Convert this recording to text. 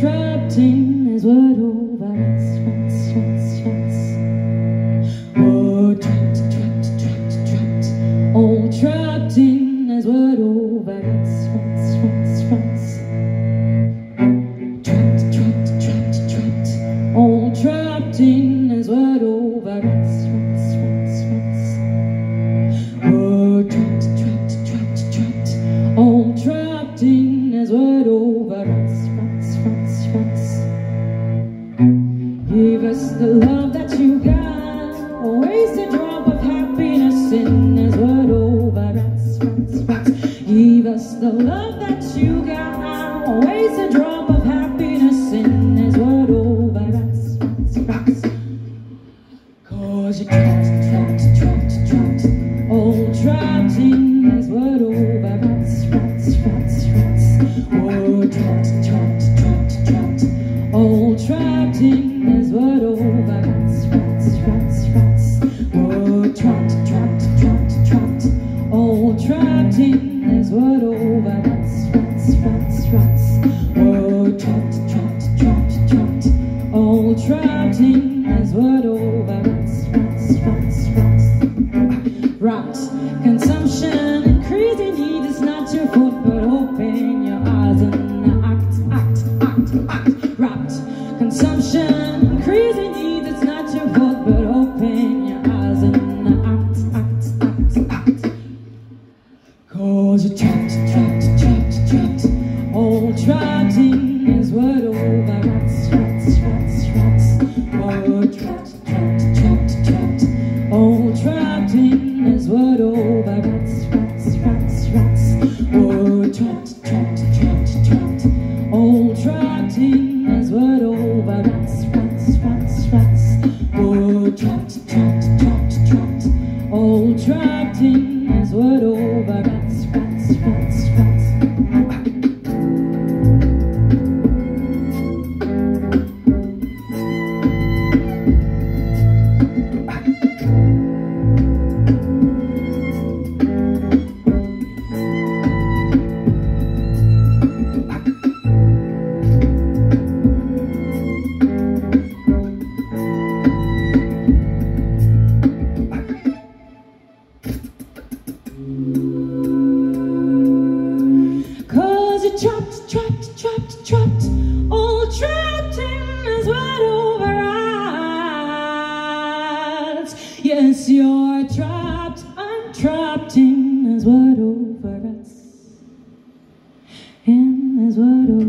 trapped in his word over rats, rats, rats, rats. Oh, trapped, trapped, trapped, trapped. All trapped in his word over rats, rats, rats, rats. Trapped, trapped, trapped, trapped. All trapped in his word over rats, rats, rats, rats. Oh, trapped, trapped, trapped, trapped. All trapped in his word over rats, rats, rats, rats. Give us the love that you got, always a drop of happiness in his word over rats, rats, rats. Give us the love that you got, always a drop of happiness in his word over rats, rats, rats. Cause you're trapped, trapped, trapped, trapped, all trapped in his word over rats, rats, rats, rats. Oh, trapped, trapped, trapped, trapped, all trapped in his word over rats, rats, rats, rats. Oh, trapped, trapped, trapped, trapped, all trapped in his word over rats, rats, rats, rats. Oh, trapped, trapped, trapped, trapped, all trapped in his word over rats, rats, rats, rats. Rat consumption, increasing need is not your fault, but open your eyes and act, act, act, act. Rat consumption, increasing need is not your fault, but open your eyes and act, act, act, act. Cause you're trapped, trapped, trapped, trapped, all trapped in his word over rats, rats, rats, rats. Oh, trapped, trapped, trapped, trapped, all trapped in his word over rats, rats, rats, rats. Oh, trapped, trapped, trapped, trapped, all trapped in his word over rats, rats, rats, rats. Oh, trapped, trapped, trapped, trapped, all trapped in his word over rats, rats, rats, rats. Trapped, trapped, trapped, trapped, all trapped in his word over rats. Yes, you're trapped, I'm trapped in his word over rats. In his word over